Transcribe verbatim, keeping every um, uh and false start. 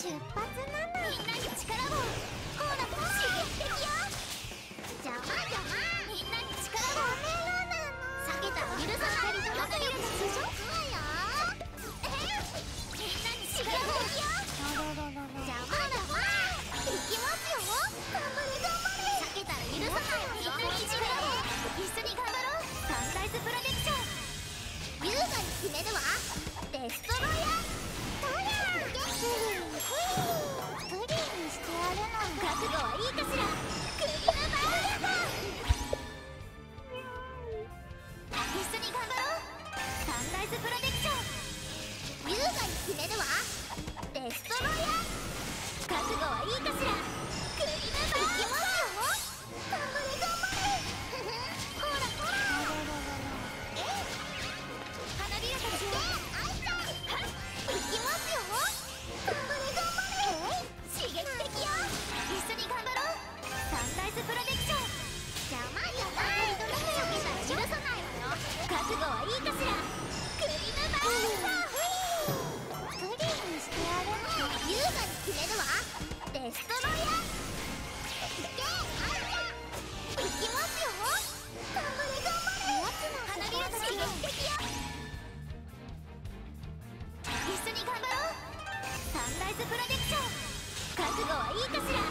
出発なの。みんなに力を。ほら刺激的よ。邪魔邪魔。みんなに力を。下げたら許さない。わかるでしょ。そうよ。えみんなに力を。邪魔邪魔。いきますよ。頑張れ頑張れ。下げたら許さない。みんなに力を。一緒に頑張ろう。サンライズプロテクション。優雅に決めるわ。デストロイヤー。そりゃプリンにしてやるの。覚悟はいいかしら。クリームバーレバー。一緒に頑張ろう。サンライズプロテクション。優雅に決めるわ。デストロイヤー。覚悟はいいかしら。クリームバーレバー。頑張れ頑張れ。ほらほら。え花びらたちよ。あいちゃん。いきますよ。頑張れ頑張れ。刺激的よ。一緒に頑張ろう。サンライズプロテクション。邪魔邪魔。避けたら許さないわよ。覚悟はいいかしら。クリームバーレバー。プリンにしてやるの。優雅に決めるわ。デストロイヤー。いけあいちゃん。いきますよ。頑張れ頑張れ。花びら刺激的よ。一緒に頑張ろう。サンライズプロテクション。覚悟はいいかしら。